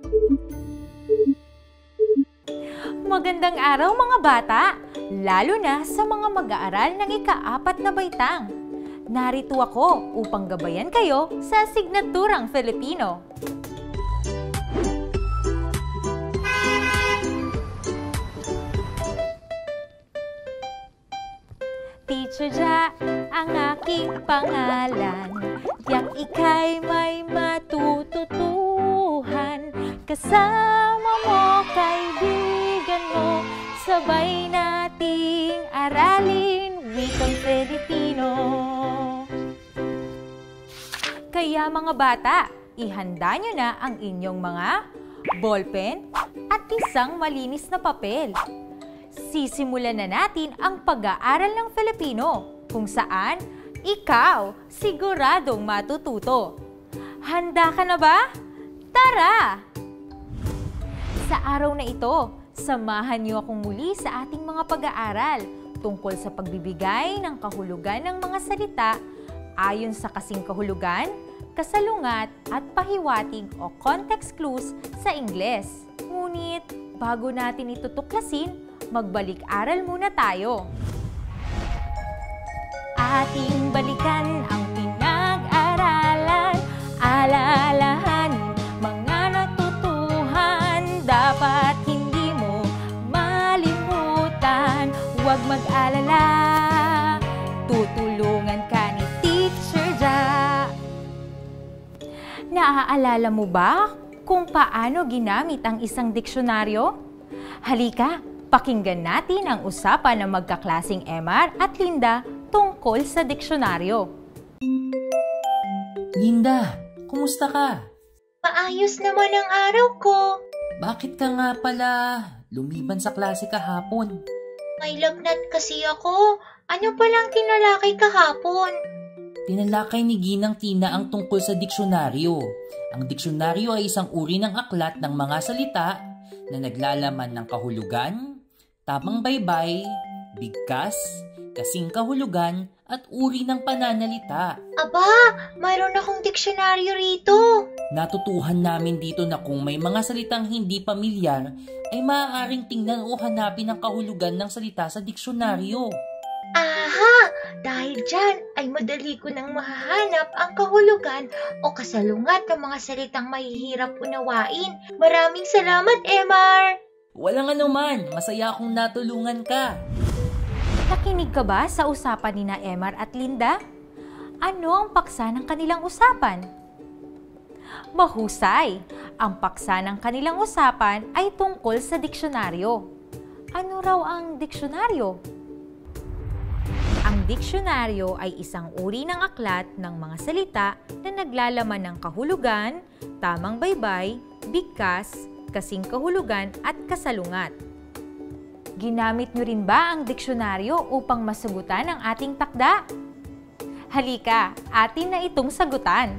Magandang araw mga bata, lalo na sa mga mag-aaral ng ika-4 na baitang. Narito ako upang gabayan kayo sa asignaturang Filipino. Teacher Ja, ang aking pangalan, yak ika'y may matututuhan. Kasama mo, kaibigan mo, sabay nating aralin wikang Filipino. Kaya mga bata, ihanda nyo na ang inyong mga ballpen at isang malinis na papel. Sisimulan na natin ang pag-aaral ng Filipino, kung saan ikaw siguradong matututo. Handa ka na ba? Tara! Sa araw na ito, samahan niyo akong muli sa ating mga pag-aaral tungkol sa pagbibigay ng kahulugan ng mga salita ayon sa kasingkahulugan, kasalungat at pahiwatig o context clues sa Ingles. Ngunit bago natin ito tuklasin, magbalik-aral muna tayo. Ating balikan ang pinag-aralan, alalahanin mga natutuhan, dapat hindi mo malimutan. Huwag mag-alala, tutulungan ka ni Teacher Ja. Naaalala mo ba kung paano ginamit ang isang diksyonaryo? Halika, pakinggan natin ang usapan ng magkaklasing Emar at Linda tungkol sa diksyonaryo. Linda, kumusta ka? Maayos naman ang araw ko. Bakit ka nga pala lumiban sa klase kahapon? May lagnat kasi ako. Ano palang tinalakay kahapon? Tinalakay ni Ginang Tina ang tungkol sa diksyonaryo. Ang diksyonaryo ay isang uri ng aklat ng mga salita na naglalaman ng kahulugan, tamang baybay, bigkas, kasingkahulugan at uri ng pananalita. Aba, mayroon akong diksyonaryo rito. Natutuhan namin dito na kung may mga salitang hindi pamilyar, ay maaaring tingnan o hanapin ang kahulugan ng salita sa diksyonaryo. Aha! Dahil dyan ay madali ko nang mahahanap ang kahulugan o kasalungat ng mga salitang mahihirap unawain. Maraming salamat, Emar! Walang anuman, masaya akong natulungan ka. Nakinig ka ba sa usapan ni na Emar at Linda? Ano ang paksa ng kanilang usapan? Mahusay! Ang paksa ng kanilang usapan ay tungkol sa diksyonaryo. Ano raw ang diksyonaryo? Ang diksyonaryo ay isang uri ng aklat ng mga salita na naglalaman ng kahulugan, tamang baybay, bigkas, kasingkahulugan at kasalungat. Ginamit nyo rin ba ang diksyonaryo upang masagutan ang ating takda? Halika, atin na itong sagutan.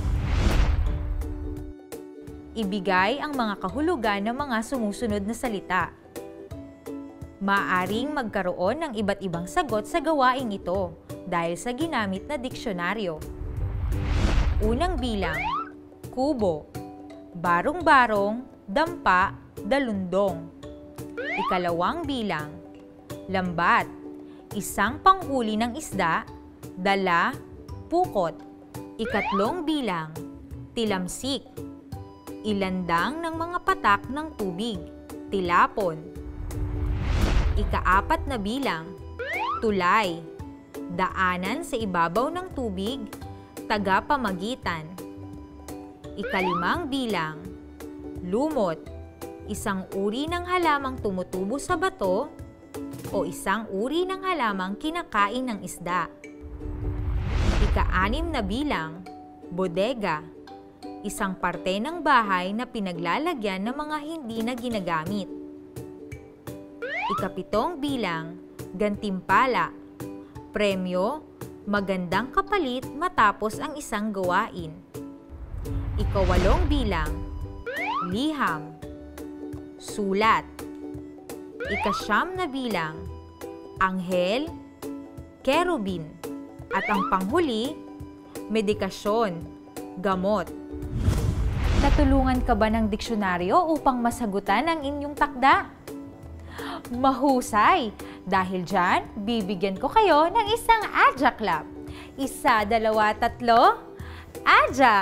Ibigay ang mga kahulugan ng mga sumusunod na salita. Maaring magkaroon ng iba't ibang sagot sa gawaing ito dahil sa ginamit na diksyonaryo. Unang bilang, kubo, barong-barong, dampa, dalundong. Ikalawang bilang, lambat, isang panghuli ng isda, dala, pukot. Ikatlong bilang, tilamsik, ilandang ng mga patak ng tubig, tilapon. Ika-4 na bilang, tulay, daanan sa ibabaw ng tubig, tagapamagitan. Ika-5 bilang, lumot, isang uri ng halamang tumutubo sa bato o isang uri ng halamang kinakain ng isda. Ika-6 na bilang, bodega, isang parte ng bahay na pinaglalagyan ng mga hindi na ginagamit. Ika-7 bilang, gantimpala, premyo, magandang kapalit matapos ang isang gawain. Ika-8 bilang, liham, sulat. Ika-9 na bilang, anghel, kerubin. At ang panghuli, medikasyon, gamot. Natulungan ka ba ng diksyonaryo upang masagutan ang inyong takda? Mahusay! Dahil dyan, bibigyan ko kayo ng isang adja clap. 1, 2, 3, adja!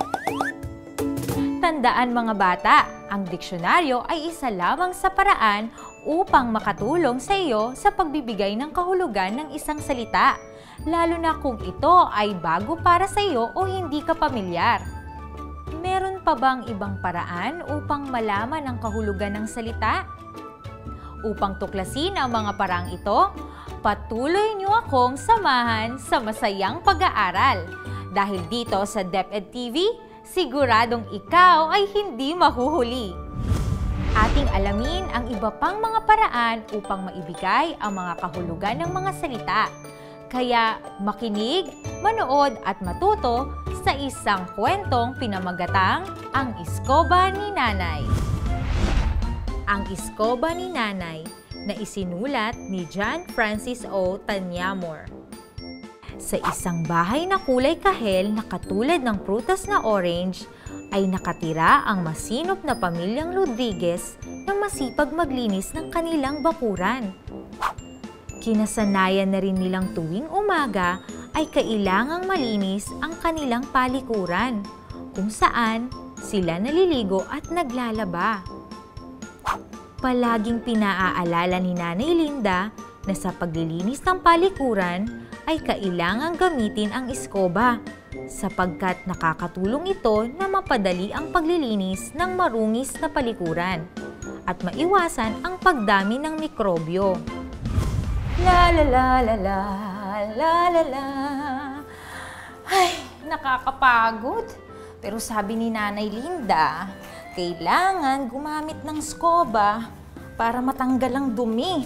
Tandaan mga bata, ang diksyonaryo ay isa lamang sa paraan upang makatulong sa iyo sa pagbibigay ng kahulugan ng isang salita, lalo na kung ito ay bago para sa iyo o hindi ka pamilyar. Meron pa bang ibang paraan upang malaman ang kahulugan ng salita? Upang tuklasin ang mga paraang ito, patuloy niyo akong samahan sa masayang pag-aaral. Dahil dito sa DepEd TV, siguradong ikaw ay hindi mahuhuli. Ating alamin ang iba pang mga paraan upang maibigay ang mga kahulugan ng mga salita. Kaya makinig, manood at matuto sa isang kwentong pinamagatang Ang Iskoba ni Nanay. Ang Iskoba ni Nanay na isinulat ni John Francis O. Tanyamor. Sa isang bahay na kulay kahel na katulad ng prutas na orange, ay nakatira ang masinop na pamilyang Rodriguez na masipag maglinis ng kanilang bakuran. Kinasanayan na rin nilang tuwing umaga ay kailangang malinis ang kanilang palikuran, kung saan sila naliligo at naglalaba. Palaging pinaaalala ni Nanay Linda na sa paglilinis ng palikuran ay kailangang gamitin ang iskoba sapagkat nakakatulong ito na mapadali ang paglilinis ng marungis na palikuran at maiwasan ang pagdami ng mikrobyo. La la la la la la la la. Ay, nakakapagod. Pero sabi ni Nanay Linda, kailangan gumamit ng skoba para matanggal ang dumi.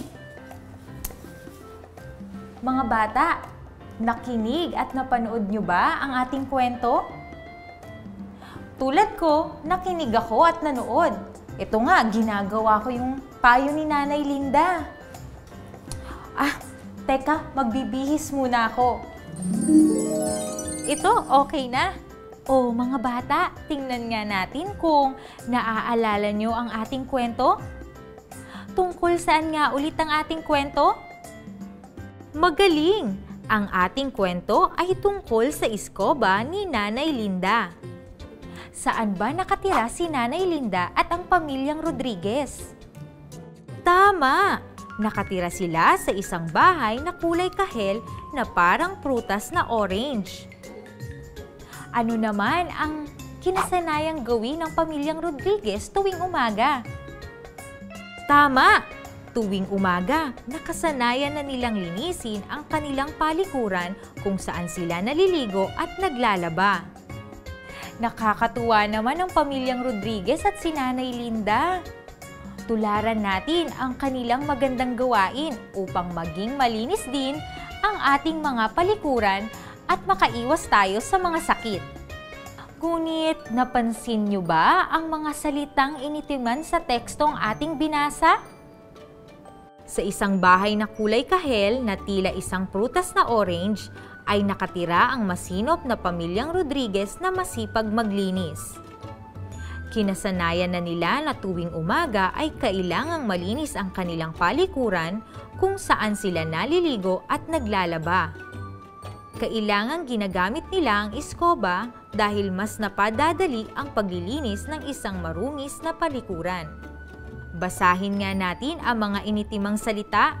Mga bata, nakinig at napanood nyo ba ang ating kwento? Tulad ko, nakinig ako at nanood. Ito nga, ginagawa ko yung payo ni Nanay Linda. Teka, magbibihis muna ako. Ito, okay na. Mga bata, tingnan nga natin kung naaalala nyo ang ating kwento. Tungkol saan nga ulit ang ating kwento? Magaling! Ang ating kwento ay tungkol sa iskoba ni Nanay Linda. Saan ba nakatira si Nanay Linda at ang pamilyang Rodriguez? Tama! Nakatira sila sa isang bahay na kulay kahel na parang prutas na orange. Ano naman ang kinasanayang gawin ng pamilyang Rodriguez tuwing umaga? Tama! Tuwing umaga, nakasanayan na nilang linisin ang kanilang palikuran kung saan sila naliligo at naglalaba. Nakakatuwa naman ang pamilyang Rodriguez at si Nanay Linda. Tularan natin ang kanilang magandang gawain upang maging malinis din ang ating mga palikuran at makaiwas tayo sa mga sakit. Ngunit napansin nyo ba ang mga salitang initiman sa tekstong ating binasa? Sa isang bahay na kulay kahel na tila isang prutas na orange, ay nakatira ang masinop na pamilyang Rodriguez na masipag maglinis. Kinasanayan na nila na tuwing umaga ay kailangang malinis ang kanilang palikuran kung saan sila naliligo at naglalaba. Kailangang ginagamit nila ang iskoba dahil mas napadadali ang paglilinis ng isang marungis na palikuran. Basahin nga natin ang mga initimang salita.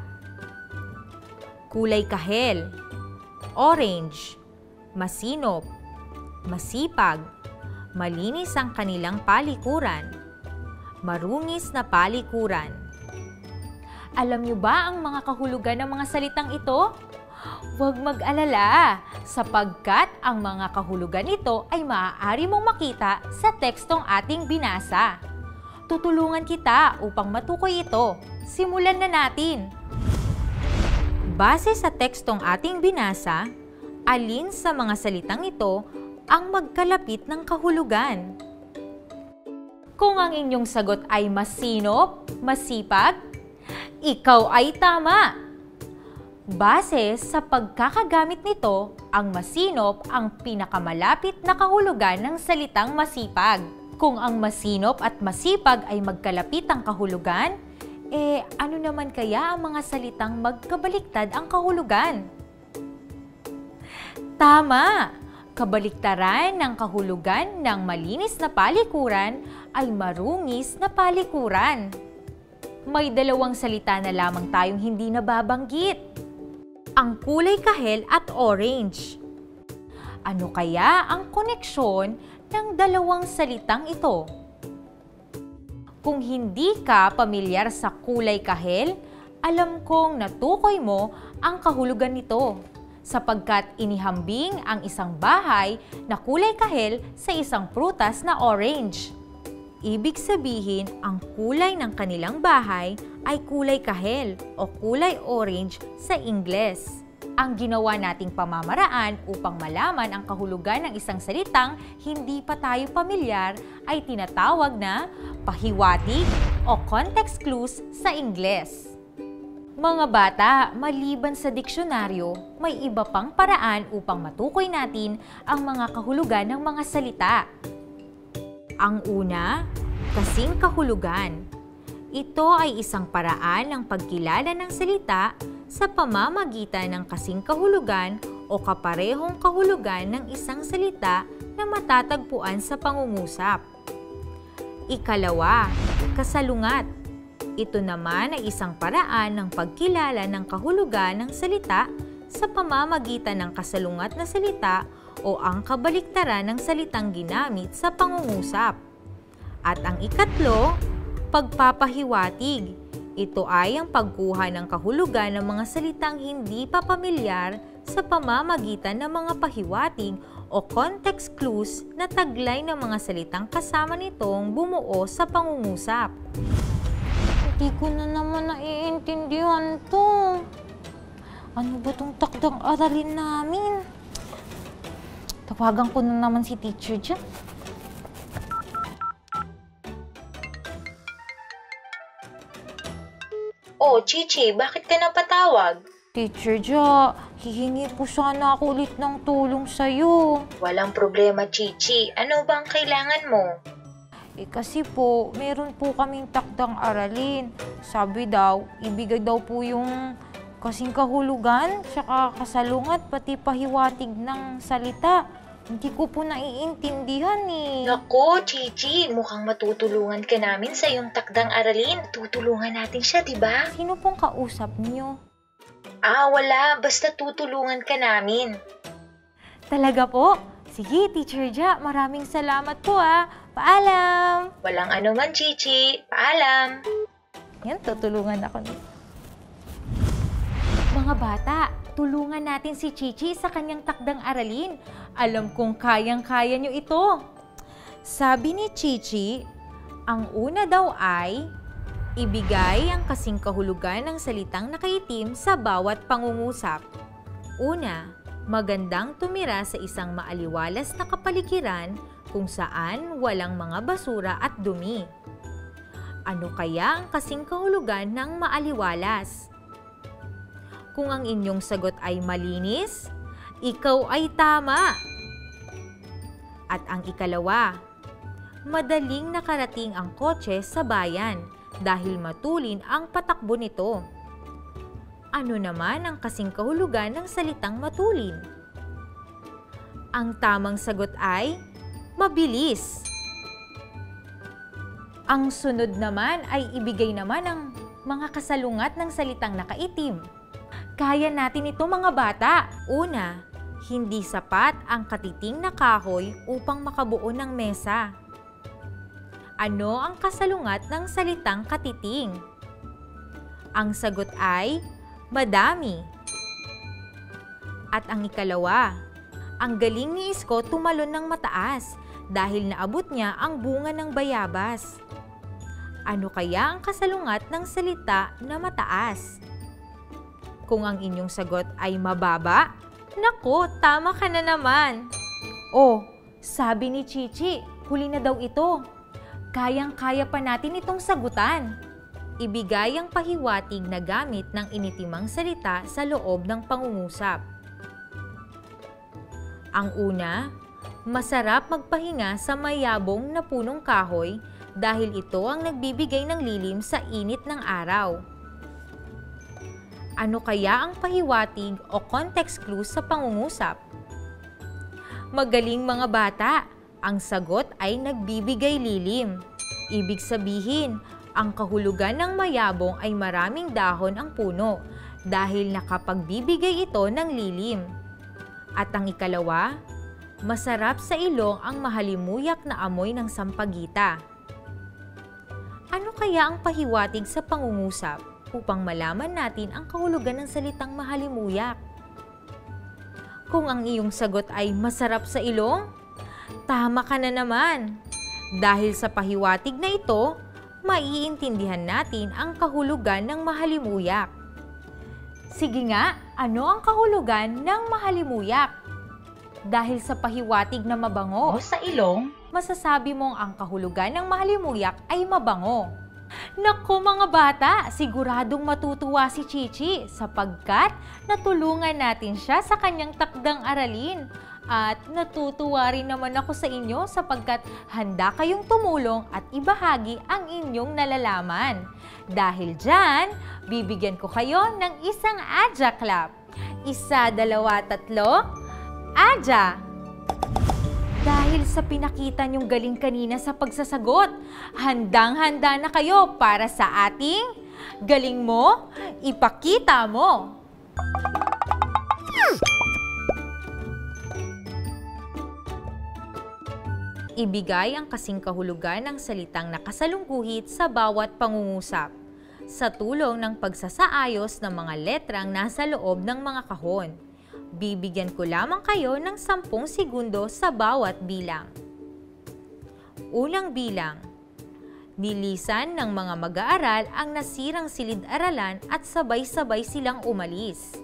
Kulay kahel, orange, masinop, masipag, malinis ang kanilang palikuran, marungis na palikuran. Alam niyo ba ang mga kahulugan ng mga salitang ito? Huwag mag-alala, sapagkat ang mga kahulugan ito ay maaari mong makita sa tekstong ating binasa. Tutulungan kita upang matukoy ito. Simulan na natin. Base sa tekstong ating binasa, alin sa mga salitang ito ang magkalapit ng kahulugan? Kung ang inyong sagot ay masinop, masipag, ikaw ay tama. Base sa pagkakagamit nito, ang masinop ang pinakamalapit na kahulugan ng salitang masipag. Kung ang masinop at masipag ay magkalapit ang kahulugan, ano naman kaya ang mga salitang magkabaliktad ang kahulugan? Tama! Kabaliktaran ng kahulugan ng malinis na palikuran ay marungis na palikuran. May dalawang salita na lamang tayong hindi nababanggit. Ang kulay kahel at orange. Ano kaya ang koneksyon ng dalawang salitang ito? Kung hindi ka pamilyar sa kulay kahel, alam kong natukoy mo ang kahulugan nito, sapagkat inihambing ang isang bahay na kulay kahel sa isang prutas na orange. Ibig sabihin, ang kulay ng kanilang bahay ay kulay kahel o kulay orange sa Ingles. Ang ginawa nating pamamaraan upang malaman ang kahulugan ng isang salitang hindi pa tayo pamilyar ay tinatawag na pahiwatig o context clues sa Ingles. Mga bata, maliban sa diksyonaryo, may iba pang paraan upang matukoy natin ang mga kahulugan ng mga salita. Ang una, kasingkahulugan. Ito ay isang paraan ng pagkilala ng salita sa pamamagitan ng kasingkahulugan o kaparehong kahulugan ng isang salita na matatagpuan sa pangungusap. Ikalawa, kasalungat. Ito naman ay isang paraan ng pagkilala ng kahulugan ng salita sa pamamagitan ng kasalungat na salita o ang kabaliktaran ng salitang ginamit sa pangungusap. At ang ikatlo, pagpapahiwatig. Ito ay ang pagkuha ng kahulugan ng mga salitang hindi pa pamilyar sa pamamagitan ng mga pahiwatig o context clues na taglay ng mga salitang kasama nitong bumuo sa pangungusap. Hindi ko na naman naiintindihan to. Ano ba itong takdang aralin namin? Tawagan ko na naman si teacher dyan. Oh, Chichi, bakit ka napatawag? Teacher Ja, hihingi po sana ako ulit ng tulong sa'yo. Walang problema, Chichi. Ano bang kailangan mo? Kasi po, meron po kaming takdang aralin. Sabi daw, ibigay daw po yung kasingkahulugan, tsaka kasalungat, pati pahiwatig ng salita. Hindi ko po naiintindihan eh. Naku, Chichi, mukhang matutulungan ka namin sa iyong takdang aralin. Tutulungan natin siya, di ba? Sino pong kausap niyo? Wala. Basta tutulungan ka namin. Talaga po? Sige, Teacher Ja, maraming salamat po ah. Paalam! Walang anuman, Chichi. Paalam! Yan, tutulungan ako nito. Mga bata, tulungan natin si Chichi sa kanyang takdang aralin. Alam kong kayang-kaya nyo ito. Sabi ni Chichi, ang una daw ay ibigay ang kasingkahulugan ng salitang nakaitim sa bawat pangungusap. Una, magandang tumira sa isang maaliwalas na kapaligiran kung saan walang mga basura at dumi. Ano kaya ang kasingkahulugan ng maaliwalas? Kung ang inyong sagot ay malinis, ikaw ay tama. At ang ikalawa, madaling nakarating ang kotse sa bayan dahil matulin ang patakbo nito. Ano naman ang kasingkahulugan ng salitang matulin? Ang tamang sagot ay mabilis. Ang sunod naman ay ibigay naman ang mga kasalungat ng salitang nakaitim. Kaya natin ito mga bata. Una, hindi sapat ang katiting na kahoy upang makabuo ng mesa. Ano ang kasalungat ng salitang katiting? Ang sagot ay madami. At ang ikalawa, ang galing ni Isko tumalon ng mataas dahil naabot niya ang bunga ng bayabas. Ano kaya ang kasalungat ng salita na mataas? Kung ang inyong sagot ay mababa, nako, tama ka na naman. Oh, sabi ni Chichi, huli na daw ito. Kayang-kaya pa natin itong sagutan. Ibigay ang pahiwatig na gamit ng initimang salita sa loob ng pangungusap. Ang una, Masarap magpahinga sa mayabong na punong kahoy dahil ito ang nagbibigay ng lilim sa init ng araw. Ano kaya ang pahiwatig o context clue sa pangungusap? Magaling mga bata, ang sagot ay nagbibigay lilim. Ibig sabihin, ang kahulugan ng mayabong ay maraming dahon ang puno dahil nakapagbibigay ito ng lilim. At ang ikalawa, masarap sa ilong ang mahalimuyak na amoy ng sampagita. Ano kaya ang pahiwatig sa pangungusap upang malaman natin ang kahulugan ng salitang mahalimuyak? Kung ang iyong sagot ay masarap sa ilong, tama ka na naman. Dahil sa pahiwatig na ito, maiintindihan natin ang kahulugan ng mahalimuyak. Sige nga, ano ang kahulugan ng mahalimuyak? Dahil sa pahiwatig na mabango O sa ilong, masasabi mong ang kahulugan ng mahalimuyak ay mabango. Naku mga bata, siguradong matutuwa si Chichi sapagkat natulungan natin siya sa kanyang takdang aralin. At natutuwa rin naman ako sa inyo sapagkat handa kayong tumulong at ibahagi ang inyong nalalaman. Dahil dyan, bibigyan ko kayo ng isang Adja clap. 1, 2, 3, Adja! Dahil sa pinakita niyong galing kanina sa pagsasagot, handang-handa na kayo para sa ating Galing Mo, Ipakita Mo! Ibigay ang kasingkahulugan ng salitang nakasalungguhit sa bawat pangungusap sa tulong ng pagsasaayos ng mga letrang nasa loob ng mga kahon. Bibigyan ko lamang kayo ng 10 segundo sa bawat bilang. Unang bilang, nilisan ng mga mag-aaral ang nasirang silid-aralan at sabay-sabay silang umalis.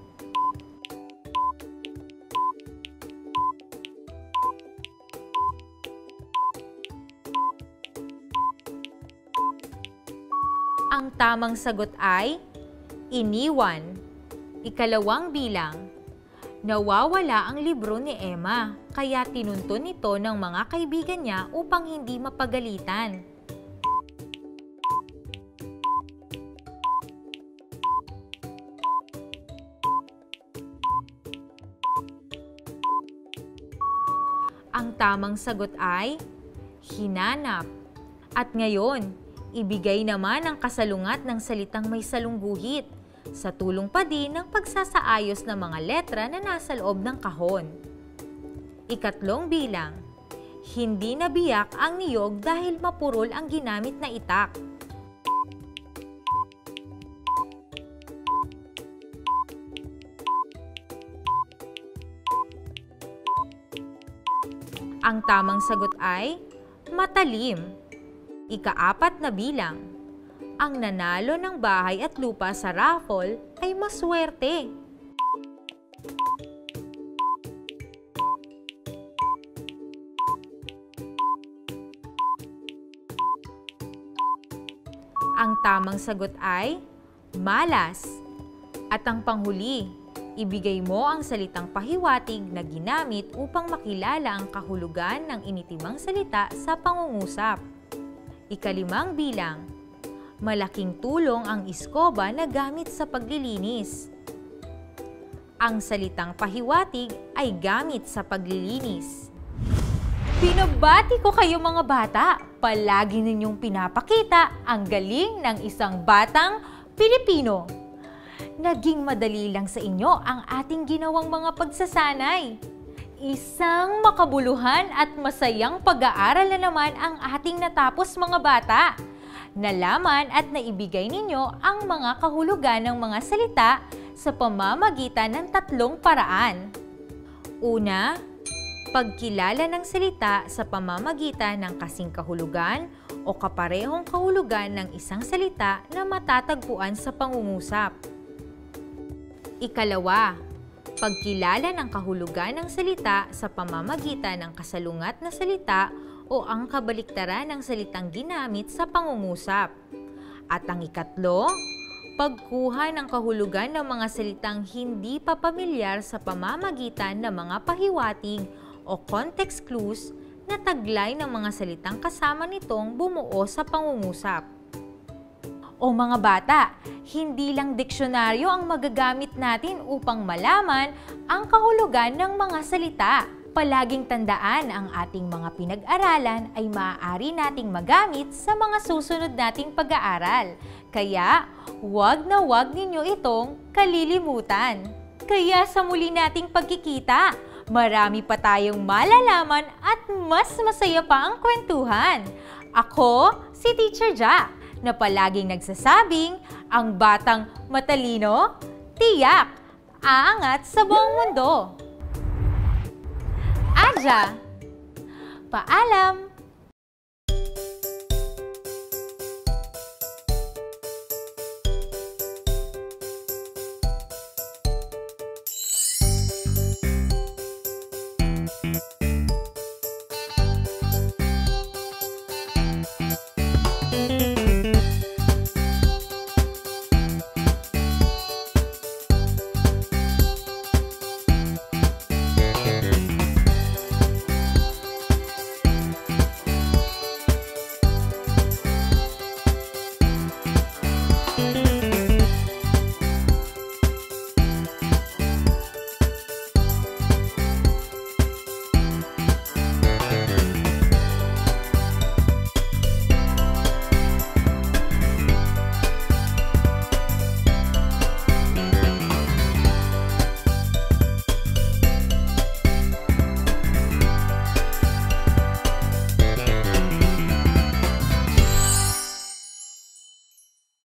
Ang tamang sagot ay iniwan. Ikalawang bilang, nawawala ang libro ni Emma, kaya tinuntun ito ng mga kaibigan niya upang hindi mapagalitan. Ang tamang sagot ay hinanap. At ngayon, ibigay naman ang kasalungat ng salitang may salungguhit sa tulong pa din ng pagsasaayos ng mga letra na nasa loob ng kahon. Ikatlong bilang, hindi nabiyak ang niyog dahil mapurol ang ginamit na itak. Ang tamang sagot ay matalim. Ika-4 na bilang, ang nanalo ng bahay at lupa sa raffle ay maswerte. Ang tamang sagot ay malas. At ang panghuli, ibigay mo ang salitang pahiwatig na ginamit upang makilala ang kahulugan ng initimang salita sa pangungusap. Ika-5 bilang, malaking tulong ang iskoba na gamit sa paglilinis. Ang salitang pahiwatig ay gamit sa paglilinis. Binabati ko kayo mga bata! Palagi ninyong pinapakita ang galing ng isang batang Pilipino. Naging madali lang sa inyo ang ating ginawang mga pagsasanay. Isang makabuluhan at masayang pag-aaral na naman ang ating natapos mga bata. Nalaman at naibigay ninyo ang mga kahulugan ng mga salita sa pamamagitan ng 3 paraan. Una, pagkilala ng salita sa pamamagitan ng kasingkahulugan o kaparehong kahulugan ng isang salita na matatagpuan sa pangungusap. Ikalawa, pagkilala ng kahulugan ng salita sa pamamagitan ng kasalungat na salita o ang kabaliktaran ng salitang ginamit sa pangungusap. At ang ikatlo, pagkuha ng kahulugan ng mga salitang hindi pa pamilyar sa pamamagitan ng mga pahiwatig o context clues na taglay ng mga salitang kasama nitong bumuo sa pangungusap. O mga bata, hindi lang diksyonaryo ang magagamit natin upang malaman ang kahulugan ng mga salita. Palaging tandaan ang ating mga pinag-aralan ay maaari nating magamit sa mga susunod nating pag-aaral. Kaya, huwag na huwag ninyo itong kalilimutan. Kaya sa muli nating pagkikita, marami pa tayong malalaman at mas masaya pa ang kwentuhan. Ako, si Teacher Ja, na palaging nagsasabing ang batang matalino, tiyak, aangat sa buong mundo. Aja! Paalam!